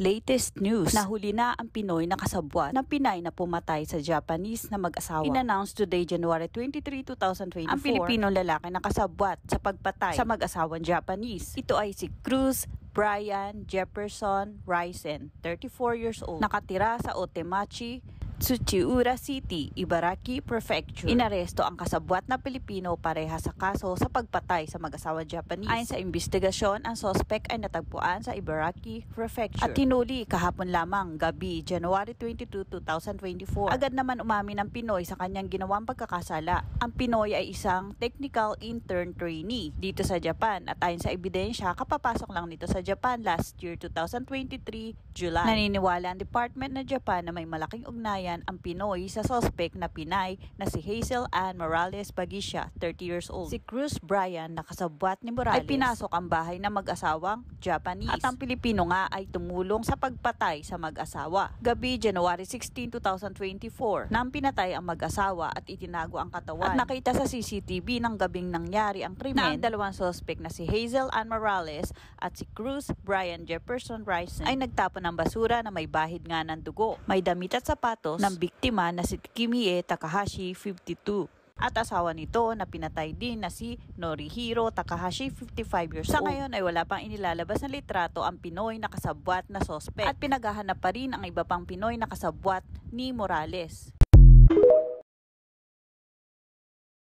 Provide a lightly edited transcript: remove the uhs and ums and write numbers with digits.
Latest news, nahuli na ang Pinoy na kasabwat ng Pinay na pumatay sa Japanese na mag-asawa. In-announce today, January 23, 2024, ang Pilipinong lalaki na kasabwat sa pagpatay sa mag-asawang Japanese. Ito ay si Cruz Brian Jefferson Risen, 34 years old, nakatira sa Otemachi, Tsuchiura City, Ibaraki Prefecture. Inaresto ang kasabwat na Pilipino pareha sa kaso sa pagpatay sa mag-asawang Japanese. Ayon sa investigasyon, ang suspect ay natagpuan sa Ibaraki Prefecture at tinuli kahapon lamang gabi, January 22, 2024. Agad naman umamin ang Pinoy sa kanyang ginawang pagkakasala. Ang Pinoy ay isang technical intern trainee dito sa Japan at ayon sa ebidensya, kapapasok lang nito sa Japan last year 2023 July. Naniniwala ang Department ng Japan na may malaking ugnayan ang Pinoy sa suspect na Pinay na si Hazel Ann Morales Bagisha, 30 years old. Si Cruz Brian na kasabwat ni Morales ay pinasok ang bahay ng mag-asawang Japanese at ang Pilipino nga ay tumulong sa pagpatay sa mag-asawa. Gabi, January 16, 2024, nang pinatay ang mag-asawa at itinago ang katawan. At nakita sa CCTV ng gabing nangyari ang krimen na ang dalawang suspect na si Hazel Ann Morales at si Cruz Brian Jefferson Risen ay nagtapon ng basura na may bahid nga ng dugo, may damit at sapatos ng biktima na si Kimie Takahashi, 52. At asawa nito na pinatay din na si Norihiro Takahashi, 55 years old. Sa ngayon ay wala pang inilalabas na litrato ang Pinoy na kasabwat na suspect at pinaghahanap pa rin ang iba pang Pinoy na kasabwat ni Morales.